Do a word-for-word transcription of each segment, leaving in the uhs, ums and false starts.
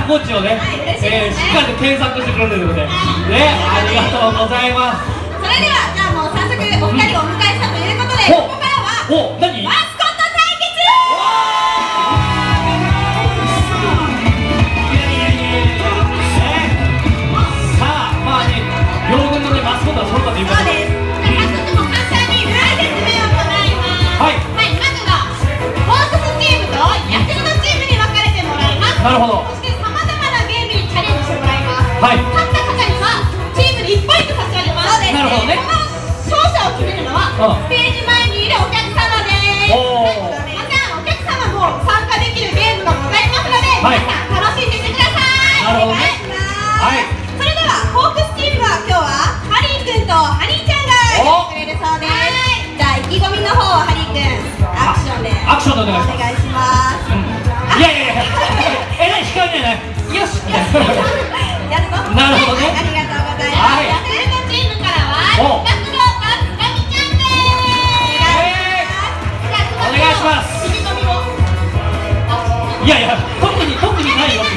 観光地をね、えー、しっかりと検索してくれるということで、ね、ありがとうございます。 それでは、じゃあもう早速お二人をお迎えしたということで、ここからはお、何？ マスコット対決。 さあ、まあね、両軍のね、マスコットは揃ったということで。 そうです。早速もう簡単にルール説明を行います。 はい。 はい、まずはホークスチームとヤクルトチームに分かれてもらいます。 なるほど。 そしてさまざまなゲームにチャレンジしてもらいます。 はい。 勝った方にはチームにいちポイント差し上げます。 なるほどね。 この勝者を決めるのはステージ前にいるお客様です。 おー。 またお客様も参加できるゲームがございますので、 はい、 皆さん楽しんでいってください。 なるほどね。はい。 それではホークスチームは今日はハリー君とハニーちゃんがやってくれるそうです。じゃあ意気込みの方をハリー君アクションでアクションでお願いします。 お願いします。 うん、いやいやいや、えらい控えないね。よし。 やるぞ。 なるほどね。 ありがとうございます。ヤクルトチームからはガクローとつかみちゃんです。 お願いします。 意気込みを。 いやいや、特に特にないよ。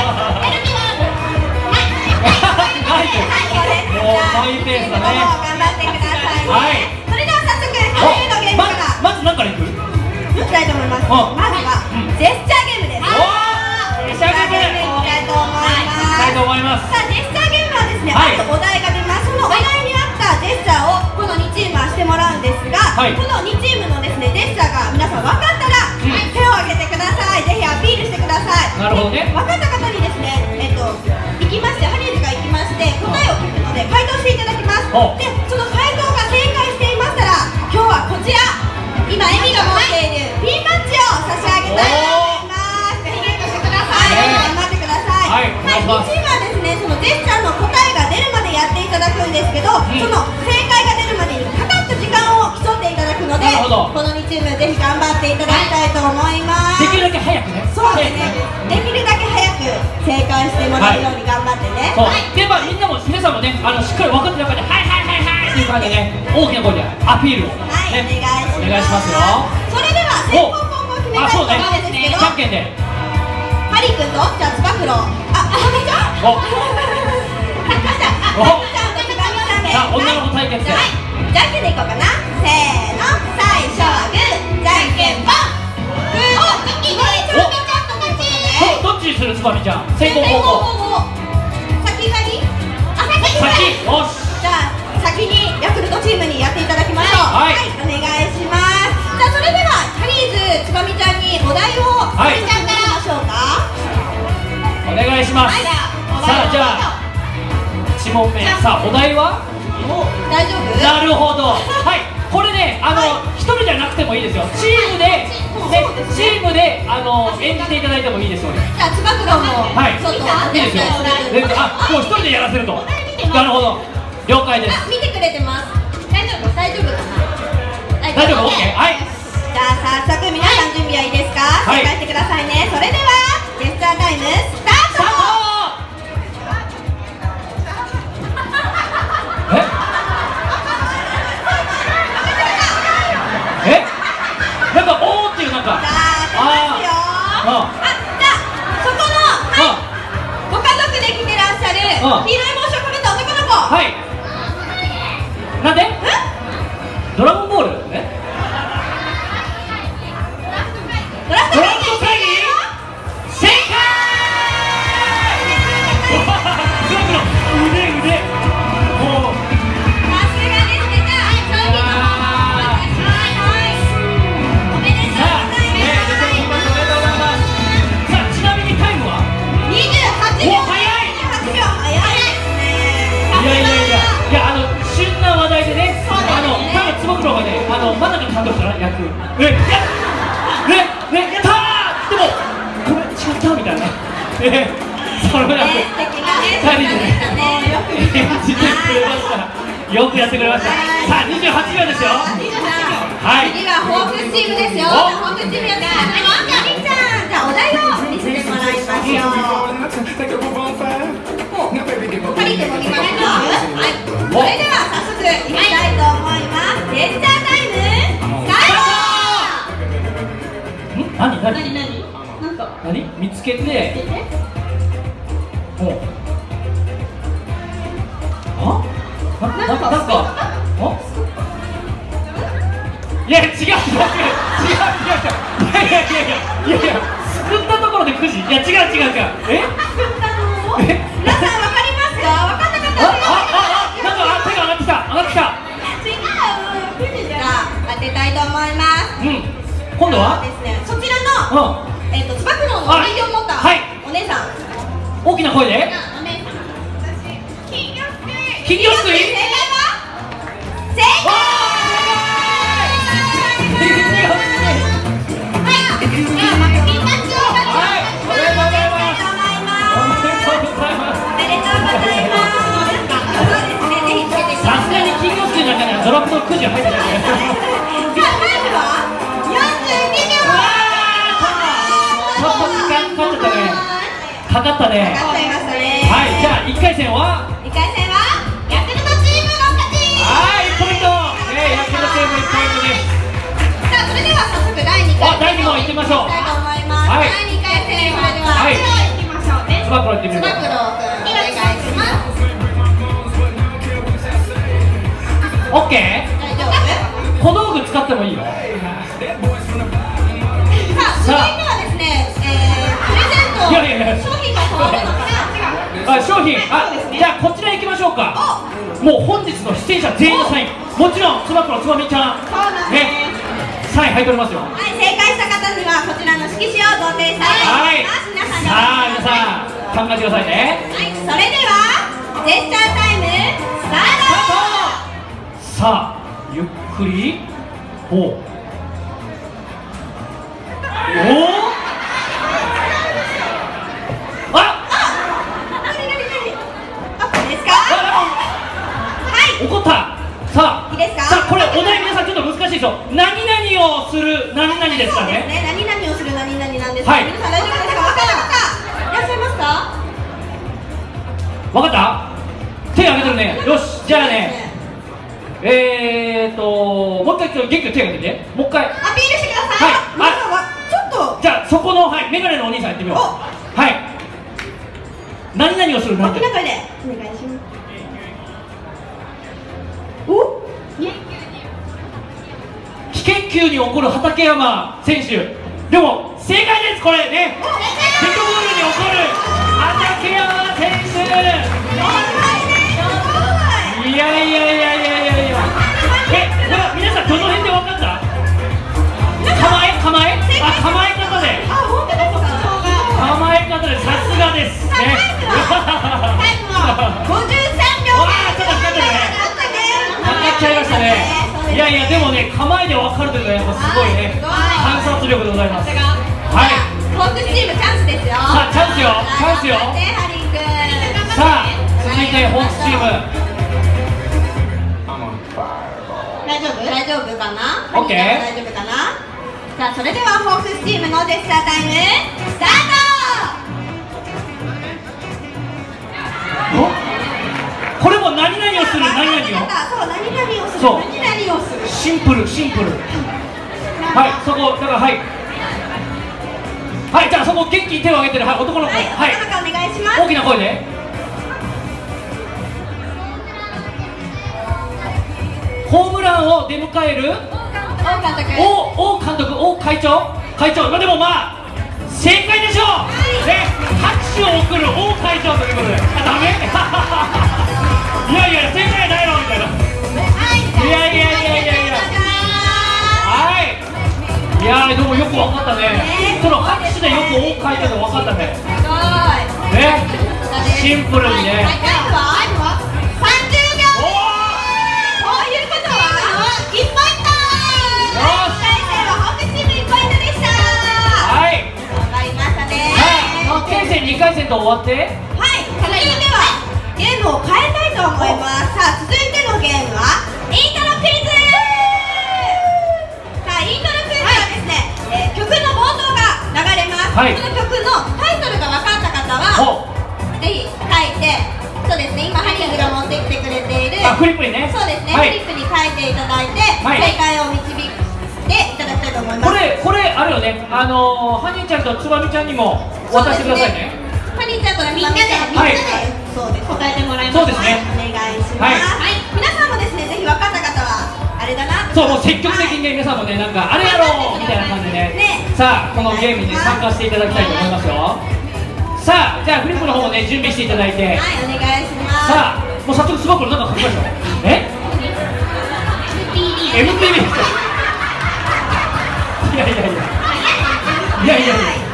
ないよ。もうマイペースだね。 頑張ってくださいね。 はい。 それでは早速ハリーのゲームからまず何からいく？ いきたいと思います。まずはジェスチャーゲームです。 おー、ジェスチャーゲームいきたいと思います。 いきたいと思います。 さあジェスチャーゲームはですね、あるお題が出ます。そのお題に合ったジェスチャーをこのにチームはしてもらうんですが、 はい、 このにチームのですねジェスチャーが皆さん分かったら、うん、手を挙げてください。ぜひアピールしてください。 なるほどね。 分かった方にですね、えっと行きましてハリーズが行きまして答えを聞くので回答していただきます。でその回答が正解していましたら今日はこちら今エミが持っているピンバッジを差し上げたいと思います。ぜひゲットしてください。頑張ってください。はい、にチームはですね、そのジェスチャーの答えが出るまでやっていただくんですけど、うん、その正解が出るまでにかかった時間を競っていただくので、このにチームぜひ頑張っていただきたいと思います。 できるだけ早くね。 そうですね。できるだけ早く正解してもらえるように頑張ってね。 はい。で、まあみんなも皆さんもね、あのしっかり分かってる中ではいはいはいはいっていう感じでね、大きな声でアピールをはい、お願いします。 お願いしますよ。 それでは先攻後攻決めたいと思うんですけど、 じゃんけんで。 ハリー君とじゃあつば九郎、あ、あはめちゃん。お。勝ちました。あ、はめちゃんとつばみちゃんで。 さあ女の子対決で。 はい。じゃんけんでいこうかな。せーの、最初はグー、じゃんけんぽん。グー、お、つばみちゃんと勝ち。 どっちにするつばみちゃん。先攻後攻。 先がに？あ、先。 先。よし。 じゃあ先にヤクルトチームにやっていただきましょう。はい、お願いします。じゃあそれではハリーズつばみちゃんにお題をつばみちゃんからいきましょうか。 お願いします。さあじゃあいち問目。さあお題は？ 大丈夫？ なるほど。はい。これね、あの一人じゃなくてもいいですよ。チームでチームであの演じていただいてもいいですよね。 じゃあつば九郎もはい。 ちょっといいですよ。あ、もう一人でやらせると。なるほど。了解です。 見てくれてます。大丈夫？大丈夫かな？ 大丈夫？オッケー。はい。 じゃあ早速皆さん準備はいいですか？正解してくださいね。それではジェスチャータイムスタート。 え？え？なんかおーっていうなんか。 じゃあ出ますよ。あ、じゃあそこのはいご家族で来てらっしゃる黄色い帽子をかぶった男の子。 はい。なんで？ドラゴンボール？え？ ドラフト会議？ 正解！腕腕。もう。 さすがですね。じゃあ商品の方もお渡しします。おめでとうございます。 おめでとうございます。さあちなみにタイムは？ にじゅうはちびょう。 早い。 にじゅうはちびょう早いですね。 いやいやいやいや、あの旬な話題でね、あの多分つば九郎がね、あの真中監督かな役。え、やねねやったー。でもごめん違ったみたいな。え、それもなく素敵なね。 二人でね、 よく見てました。 よくやってくれました。さあにじゅうはちびょうですよ。はい。 次はホークスチームですよ。ホークスチームやったら、じゃありんちゃん、じゃあお題を見せてもらいましょう。ハリーでも見ましょう。はい。それでは早速いきたいと思います。ジェスチャータイムスタート。 ん？何何？ 何何？なんか何？見つけて。 おあななんかなんかあいや違う違う違う違う違う違ういやいやいやいやいやすくったところでくじいや違う違う違うええ皆さんわかりますか？わかんなかったらあああなんかあ手が上がってきた上がってきた違うくじじゃ当てたいと思います。 うん今度はですね、そちらのうんえっとつば九郎のお人形を持ったはいお姉さん、 大きな声でお姉さん、金魚すくい金魚すくい正解は正解。 金魚すくいはい、ではまたピカチュウがはいおめでとうございますおめでとうございますおめでとうございます。そうですね、ぜひつけてください。 さすがに金魚すくいの中にはドラフトくじは入ってないねじゃあタイムはよんじゅうにびょう。 ちょっと時間かかっちゃったねかかったねかかっちゃいましたね。 はいじゃあいっかい戦はいっかい戦はヤクルトチームの勝ち。 はいいちポイントねヤクルトチームいちポイントですさあそれでは早速だいにかいあだいに問行ってみましょういきたいと思います。 はいだいにかい戦それでははい黒いきましょうね。 つば九郎行ってみつるば九郎くんお願いします。 オッケー大丈夫？ 小道具使ってもいいよさあ続いてはですね、えー、プレゼントいやいやいや商品が変わるのかな。 あ商品あじゃあこちら行きましょうかもう本日の出演者全員のサインもちろんつば九郎つばみちゃんそうなんですねサイン入っておりますよはい、正解した方にはこちらの色紙を贈呈したいと思います。皆さんさあ皆んさん考えてくださいねはい、それではジェスチャータイムスタート。 さあゆっくりほうおおあ何何何あ、いいですか？ あはい、 怒ったさあいいですか？ さあこれお題皆さんちょっと難しいですよ何々をする何々ですかそうですねね、何々をする何々なんですが、 はい皆さん大丈夫ですか？わかる方いらっしゃいますか？ わかった手挙げてるねよしじゃあねえーともう一回元気に手挙げてねもう一回アピールしてください。 はい皆さんはちょっとじゃあそこのはいメガネのお兄さんやってみようおはい何々をする何々 大きな声でお願いします。お？ 危険球に起こる畠山選手でも正解ですこれねデッドボールに起こる畠山選手いやいやいやいやいやいやえこれ皆さんどの辺で分かった構え構えあ構え方であ、本当ですか？ 構え方でさすがですタイねムはタイムはごじゅうさんびょう。 わあちょっとかかったねかかっちゃいましたねいやいやでもね構えで分かるというのはやっぱすごいね観察力でございますはいフォークスチームチャンスですよ。 さあチャンスよチャンスよ頑張ってハリー君。 さあ続いてホークスチーム大丈夫？大丈夫かな？ オッケー大丈夫かな？さあそれではホークスチームのジェスチャータイムスターおこれも何々をするト。 何々をそう、何々をする。 そう何々をする。 シンプルシンプルはいそこだからはいはいじゃあそこ元気に手を挙げてるはい男の子はい、 はい男の子お願いします。 大きな声でホームランを出迎える王監督。 王王監督王会長会長まあでもまあ正解でしょうね拍手を送る王会長ということであダメいやいや正解ないのみたいなはい、 いやいやいやいやいやはいいやーでもよくわかったねねその拍手でよく王会長でわかったねすごい。 ねシンプルにねはい、タイムはタイムはさんじゅうびょう。こういうことはいちポイント。 よしいっかい戦はホークスチームいちポイントでした。 はいわかりましたね。 さあいっかい戦にかい戦と終わってはい、続いてはゲームを変えたいと思います。さあ続いてのゲームはイントロクイズ。さあイントロクイズはですね、えー曲の冒頭が流れます。 はいその曲のタイトルが分かった方はおぜひ書いて、そうですね、今ハリーズが持ってきてくれているあフリップにねそうですね、 はいフリップに書いていただいて、 はい正解を導いていただきたいと思います。 これこれあるよねあのーハニーちゃんとつばみちゃんにも渡してくださいねハニーみちゃんとつばみちゃん、みんなでそうです答えてもらいましょう。 そうですね。 お願いします。はい、皆さんもですね、ぜひ分かった方はあれだな。 そう、もう積極的にね、皆さんもね、なんかあれやろうみたいな感じでね、さあこのゲームにね参加していただきたいと思いますよ。さあ、じゃあフリップの方もね準備していただいて、 はい、お願いします。 さあ、もう早速すごくなんか書きましょう。え エムティービー ですか。いやいやいやいやいやいや、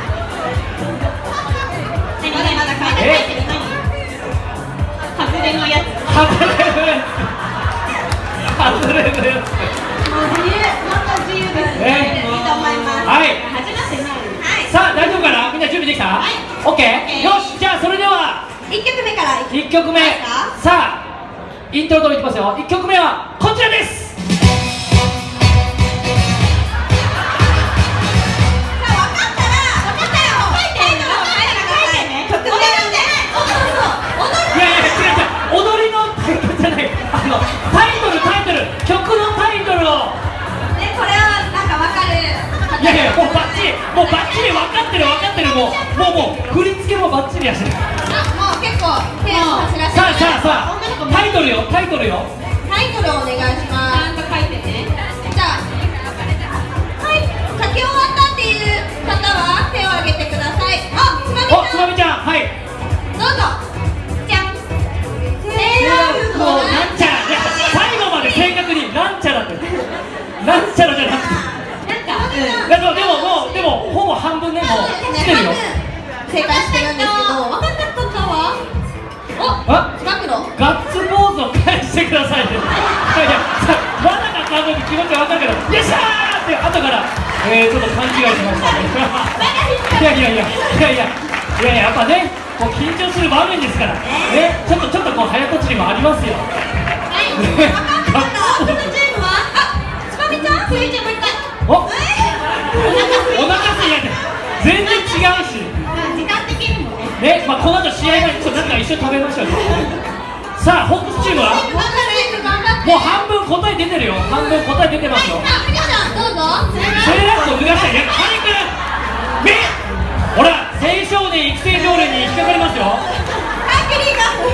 まだまだ書いてないけど何？外れのやつ。 外れのやつ。外れのやつ。 もう自由、もっと自由ですね。いいと思います。 はい。 始まってない。はい。 さあ、大丈夫かな？みんな準備できた？はい。オッケー。よし、じゃあそれでは一曲目から一曲目。さあ、イントロ通りいきますよ。一曲目はこちらです。いやいや、もうバッチリ、もうバッチリ分かってる分かってる、もうもうもう振り付けもバッチリやしる。 もう結構手を走らせて。 さあさあさあ、タイトルよ、タイトルよ。 タイトルをお願いします。ちゃんと書いてね。じゃあ、はい、書き終わったっていう方は手を挙げてください。あ、つまみちゃん。 お、つまみちゃん、はい。 どうぞ。じゃん。セーラー服をなんちゃら、いや最後まで正確になんちゃらって、なんちゃらじゃなくて。いやでもでももうでもほぼ半分ね、もう来てるよ。 正解してるんですけど、分かった方はお、つば九郎ガッツポーズを返してくださいね。いやいや、まだか多分気持ちわかるけど、よっしゃーって後からえー、ちょっと勘違いしましたね。いやいやいやいやいやいやいや、やっぱね、こう緊張する場面ですからね、ちょっとちょっとこう早とちりもありますよ。 はい、分かった方、赤のチームはあ、つばみちゃん、つばみちゃんもう一回。 お、お腹すいて全然違うし、 時間的にもね。 ね、まあこの後試合前にちょっとなんか一緒に食べましょう。さあ、ホックスチームはもう半分答え出てるよ。半分答え出てますよ。 あ、皆さんどうぞ。 セーラー服を脱がしたい。いや、ハリ君目ほら、青少年育成条例に引っかかりますよ。 ハッキリーが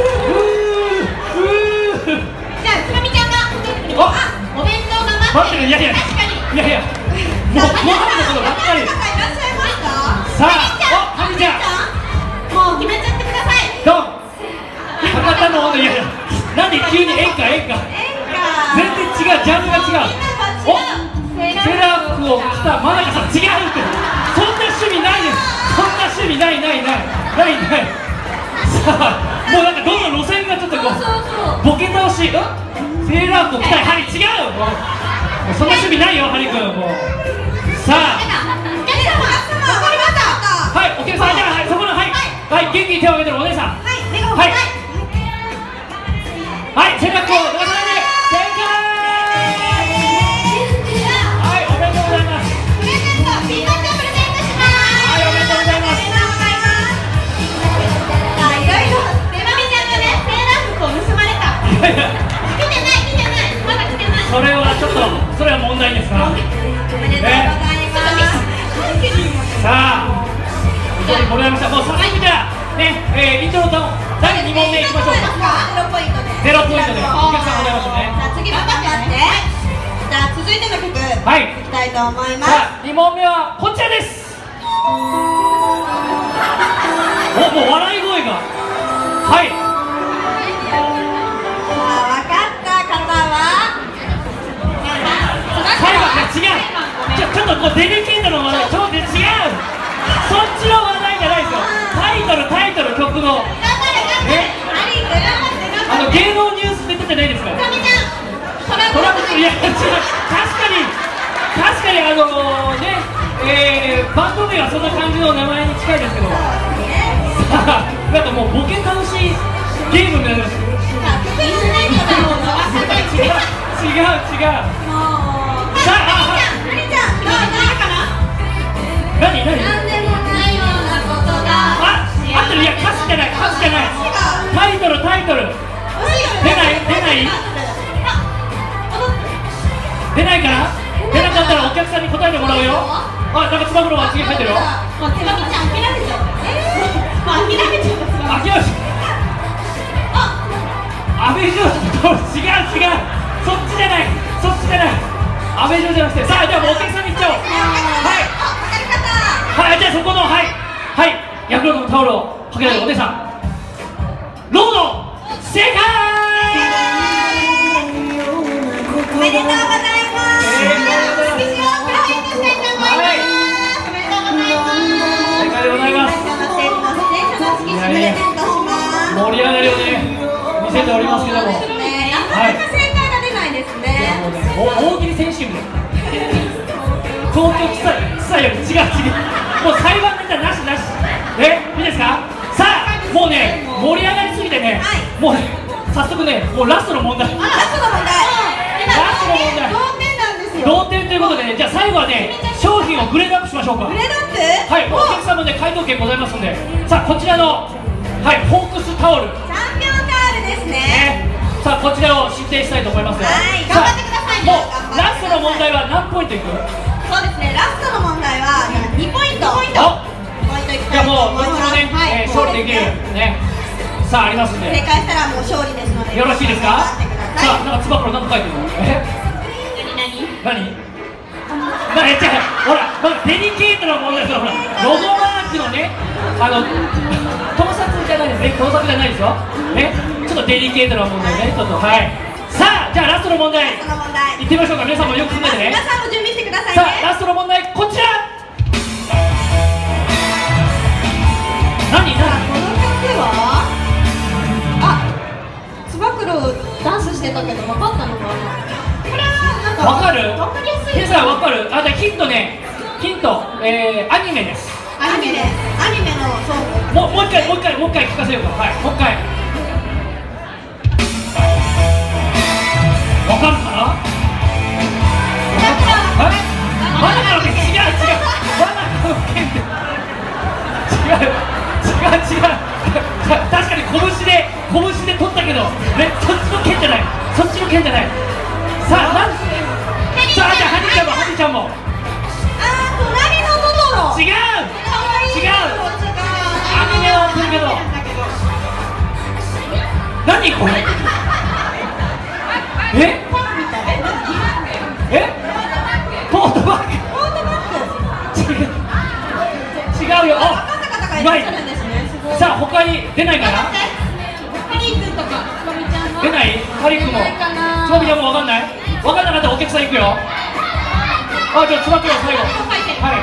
うーうーじゃあ、つばみちゃんがあ、お弁当が待ってる。 いやいや確かに。 いやいや、もうご飯のことばっかり。さあ、お、ハミちゃん、 もう決めちゃってください。 ドン。博多の温度、いやいや、なんで急に演歌演歌。全然違う、ジャンルが違う。お、セーラー服を着た真中さん、違うって。そんな趣味ないです。そんな趣味ないないないないない。さあ、もうなんかどんどん路線がちょっとこうボケ倒し。セーラー服を着たい、ハリ違う。もうそんな趣味ないよ、ハリ君。もうさあ、はい、お客さん、じゃあ、はい、そこの、はい、はい、元気に手を挙げてるお姉さん。はい、はい、セーラー服を脱がさないで、正解。はい、おめでとうございます。 プレゼント、ピーナッツプレゼントします。 はい、おめでとうございます。 あ、いろいろ、セラミちゃんがね、セーラー服を盗まれた。 いやいや、 来てない、来てない、まだ来てない。 それはちょっと、それは問題ですな。 おめでとうございます。 さあ、非常に盛り上がりました。もう早速じゃあね、えー、イントロダウンだいに問目いきましょうか。 ゼロポイントで。 ゼロポイントでお客さんございますね。 じゃあ次頑張ってやって。じゃあ続いての曲、 はい、 いきたいと思います。 さあ、に問目はこちらです。お、もう笑い声が。はい。 さあ、分かった方は最後、いや違う。ちょちょっとこうデリケートな話題、ちょっと違う。そっちの話題じゃないですよ。タイトルタイトル曲の。え？あの芸能ニュースで出てないですか。トラブル、いや違う。確かに確かにあのー、ね、えー、バンド名はそんな感じの名前に近いですけど。さあ、なんかもうボケ倒しゲームになりました。違う違う違う。さあ、何何？あ、あってる。いや、歌詞じゃない、歌詞じゃない。タイトルタイトル。出ない出ない出ないから。出なかったらお客さんに答えてもらうよ。あ、なんかつば九郎は次入ってるよ。 もう手紙ちゃん諦めちゃう。もう諦めちゃう。 違う、そっちじゃない、そっちじゃない、阿部城じゃなくて、さあじゃあもうお客さんに行っちゃおう。はいはい、じゃあそこのはいはいヤクルトのタオルをかけられるお姉さん、ロード正解。 おめでとうございます。 おめでとうございます。 色紙をプレゼントしたいと思います。おめでとうございます。 正解でございます。 そのテーマの出演者の色紙プレゼントします。 盛り上がりをね見せておりますけども、 そうですね、なかなか正解が出ないですね。 もうね、お大喜利選手部で東京記載記載より違う違う、もう裁判ネタなしなし、えいいですか。さあもうね盛り上がりすぎてね、 はいもうね早速ねもうラストの問題、 あら、ラストの問題。今ラストの問題同点なんですよ。 同点ということでね、じゃあ最後はね商品をグレードアップしましょうか。 グレードアップ。 はい、お客様で回答権ございますので、さあこちらのはいホークスタオルチャンピオンタオルですね。 ね、さあこちらを進呈したいと思いますよ。 はいさあ頑張ってくださいねもうラストの問題は何ポイントいく？ そうですね、ラストの問題はにポイント。ポイント。 あポイントいきじゃあたいと思います。 もうどっちもね、 はい、 えー勝利できるね、さあありますんで正解したらもう勝利ですので。 よろしいですか。 頑張ってください。 さあなんかつば九郎なんか書いてるの？え何何？なえじゃあほら、まあ、デリケートな問題ですよ。ほらロゴマークのねあの盗撮じゃないですね、盗作じゃないですよね、ちょっとデリケートな問題ね、ちょっとはい。さあじゃあラストの問題ラストの問題。 いってみましょうか。皆さんもよく考えてね。 皆さんも準備してくださいね。 さあラストの問題こちら。何さあ何この曲はあ、つば九郎ダンスしてたけど分かったのかな。これはなんかわかる？ 分かりやすい皆さんわかる？あ、じゃあヒントね、ヒント、えー、アニメです。 アニメです。アニメのソング。 もうもう一回もう一回もう一回聞かせようか。はい、もう一回。わかるかな？え？マナカの剣、違う違う。マナカの剣って違う違う違う。確かに拳で拳で取ったけど、ね、そっちの剣じゃない。そっちの剣じゃない。さあなん。さあじゃあハニちゃんもハニちゃんも。 あー、隣のトトロ。 違う。 かわいい。 違う。アニメはやってるけど。何これ？え？え？トートバッグ。 トートバッグ。 違う。違うよ。あ、 赤坂とかうまいいらっしゃるんですね。すごい。 さあ他に出ないかな？ ハリー君とかつかみちゃんの。 出ない？カリックも。 出ないかな。 つばみちゃんもわかんない？わかんなかったらお客さん行くよ。あ、じゃあつば九郎最後。はい。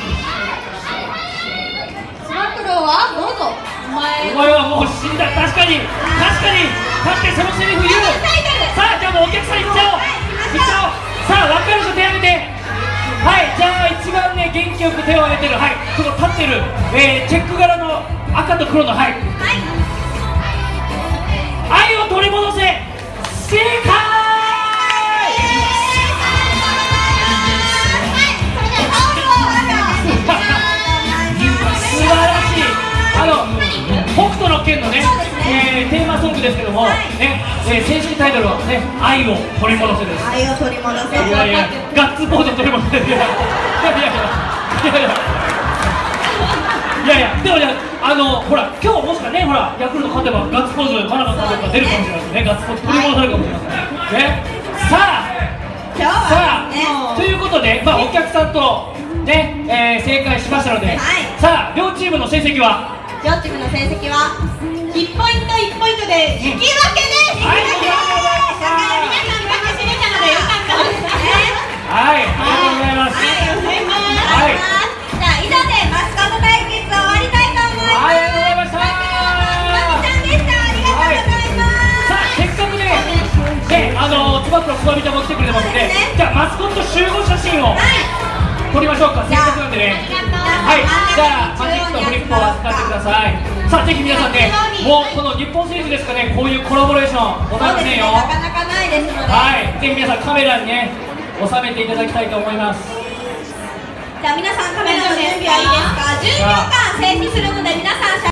つば九郎はどうぞ。お前。 お前はもう死んだ。確かに確かに確かにそのセリフ言う。さあじゃあもうお客さん行っちゃおう。行っちゃおう。さあ分かる人手挙げて。はい、じゃあ一番ね元気よく手を挙げてる、はい、この立ってる、えー、チェック柄の赤と黒の、はい、愛を取り戻せ正解。素晴らしい。あの北斗の拳のね、えー、テーマソングですけども、ね、えー、正式タイトルはね、愛を取り戻せです。 愛を取り戻せ。 いやいや、ガッツポーズを取り戻せ。いやいやいやいやいやいやいや、でもね、あのほら今日もしかね、ほらヤクルト勝てばガッツポーズマナカ監督が出るかもしれないですね。ガッツポーズ取り戻されるかもしれませんね。さあ今日はさね。 あということで、まあお客さんとね、えー、正解しましたので、 はい、 さあ両チームの成績は。 両チームの成績はいちポイントいちポイントで引き分けです。 はい、ありがとうございました。 皆さん負け知れたのでよかったですね。 はい、ありがとうございます。 はい、ありがとうございます。 はい、 じゃあ以上でマスコット対決終わりたいと思います。 はい、ありがとうございました。 まみちゃんでした。ありがとうございます。 さあ、せっかくね、ね、あのつば九郎つばみちゃんも来てくれてますので、じゃあマスコット集合写真を撮りましょうか。せっかくなんでね。はい、じゃあマジックとフリップを扱ってください。さあぜひ皆さんね、もうこの日本シリーズですかね、こういうコラボレーションございませんよ。 なかなかないですので、 はい、ぜひ皆さんカメラにね収めていただきたいと思います。 じゃあ皆さんカメラの準備はいいですか？じゅうびょうかん静止するので皆さん